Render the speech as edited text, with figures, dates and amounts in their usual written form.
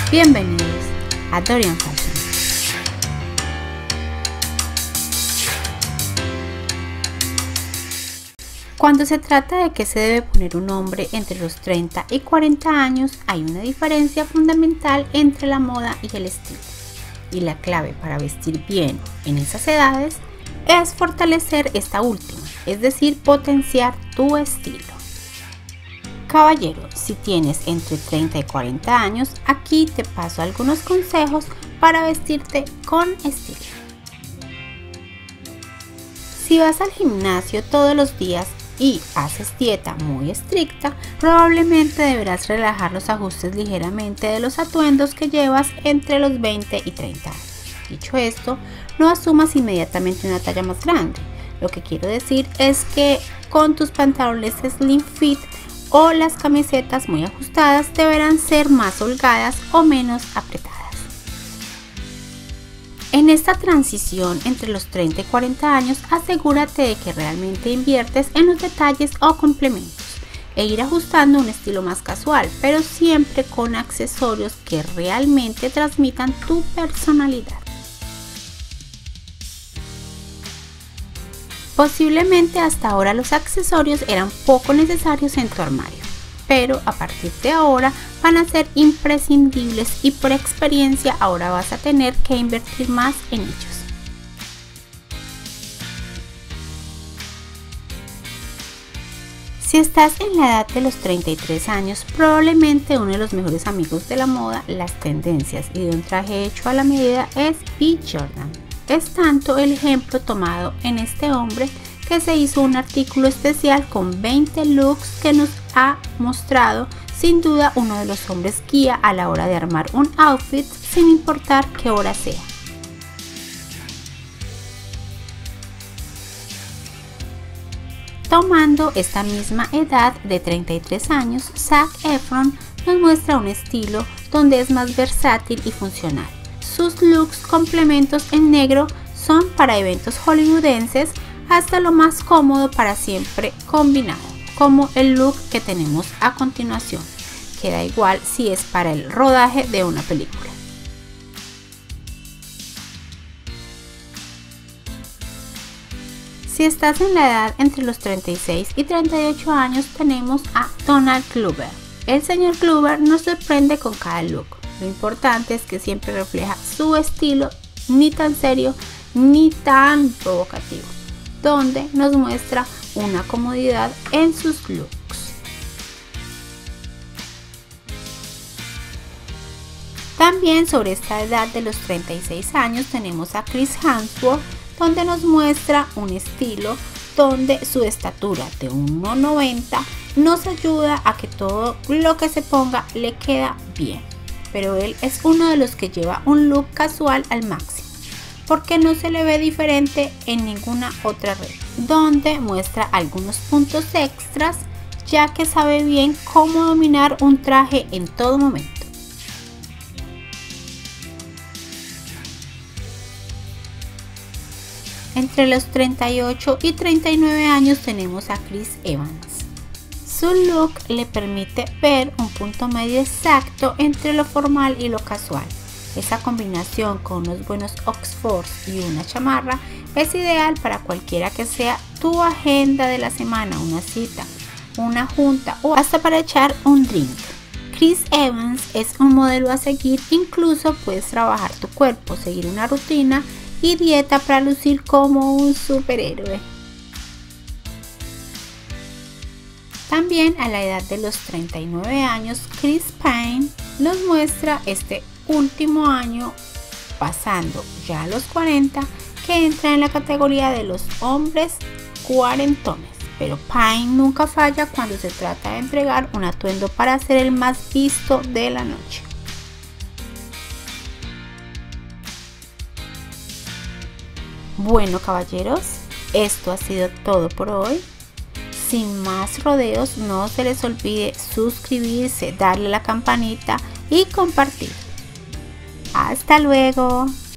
Bienvenidos a Dorian Fashion. Cuando se trata de qué se debe poner un hombre entre los 30 y 40 años, hay una diferencia fundamental entre la moda y el estilo. Y la clave para vestir bien en esas edades es fortalecer esta última, es decir, potenciar tu estilo. Caballero, si tienes entre 30 y 40 años, aquí te paso algunos consejos para vestirte con estilo. Si vas al gimnasio todos los días y haces dieta muy estricta, probablemente deberás relajar los ajustes ligeramente de los atuendos que llevas entre los 20 y 30 años. Dicho esto, no asumas inmediatamente una talla más grande. Lo que quiero decir es que con tus pantalones slim fit o las camisetas muy ajustadas deberán ser más holgadas o menos apretadas. En esta transición entre los 30 y 40 años, asegúrate de que realmente inviertes en los detalles o complementos e ir ajustando un estilo más casual, pero siempre con accesorios que realmente transmitan tu personalidad. Posiblemente hasta ahora los accesorios eran poco necesarios en tu armario, pero a partir de ahora van a ser imprescindibles y por experiencia ahora vas a tener que invertir más en ellos. Si estás en la edad de los 33 años, probablemente uno de los mejores amigos de la moda, las tendencias y de un traje hecho a la medida es B. Jordan. Es tanto el ejemplo tomado en este hombre que se hizo un artículo especial con 20 looks que nos ha mostrado sin duda uno de los hombres guía a la hora de armar un outfit sin importar qué hora sea. Tomando esta misma edad de 33 años, Zac Efron nos muestra un estilo donde es más versátil y funcional. Sus looks complementos en negro son para eventos hollywoodenses hasta lo más cómodo para siempre combinado, como el look que tenemos a continuación. Queda igual si es para el rodaje de una película. Si estás en la edad entre los 36 y 38 años, tenemos a Donald Glover. El señor Glover nos sorprende con cada look. Lo importante es que siempre refleja su estilo, ni tan serio ni tan provocativo, donde nos muestra una comodidad en sus looks. También sobre esta edad de los 36 años tenemos a Chris Hemsworth, donde nos muestra un estilo donde su estatura de 1,90 nos ayuda a que todo lo que se ponga le queda bien. Pero él es uno de los que lleva un look casual al máximo, porque no se le ve diferente en ninguna otra red, donde muestra algunos puntos extras, ya que sabe bien cómo dominar un traje en todo momento. Entre los 38 y 39 años tenemos a Chris Evans. Su look le permite ver un punto medio exacto entre lo formal y lo casual. Esa combinación con unos buenos Oxfords y una chamarra es ideal para cualquiera que sea tu agenda de la semana, una cita, una junta o hasta para echar un drink. Chris Evans es un modelo a seguir, incluso puedes trabajar tu cuerpo, seguir una rutina y dieta para lucir como un superhéroe. También a la edad de los 39 años, Chris Pine nos muestra este último año, pasando ya a los 40, que entra en la categoría de los hombres cuarentones. Pero Pine nunca falla cuando se trata de entregar un atuendo para ser el más visto de la noche. Bueno, caballeros, esto ha sido todo por hoy. Sin más rodeos, no se les olvide suscribirse, darle a la campanita y compartir. Hasta luego.